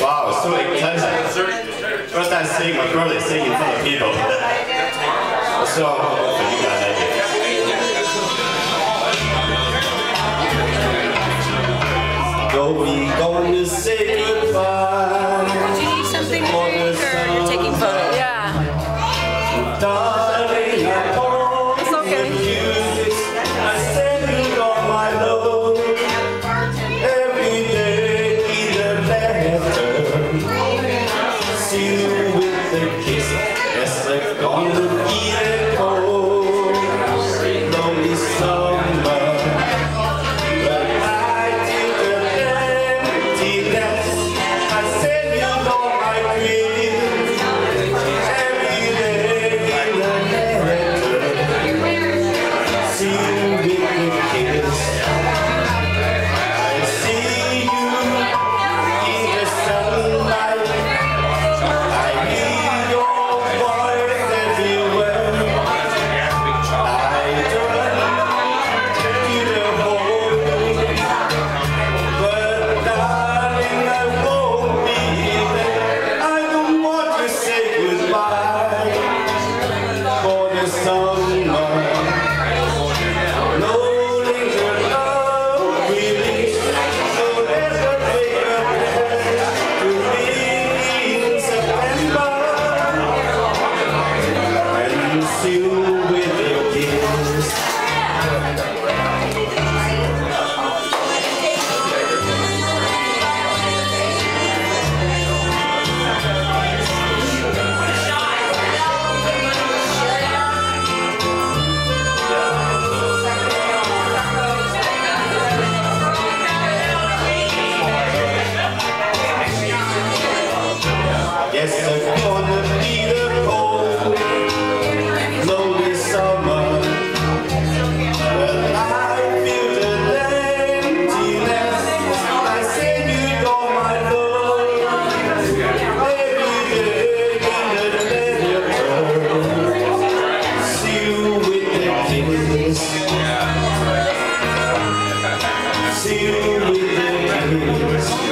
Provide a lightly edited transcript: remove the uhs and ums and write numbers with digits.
Wow, it's so exciting. First time seeing my brother sing in front of people. So, you got that. Go be going to say goodbye. Do you need something to drink or you're taking photos? Yeah. Darling, it's okay. I send all my love. Every day the letter. See you with the kiss. Yes, they're gonna be a cold, lonely summer. Yes, I'm gonna be the cold, lonely summer. Well, I feel the emptiness. I send you all my love. Every day in the letter. See you with the kiss. See you with the kiss.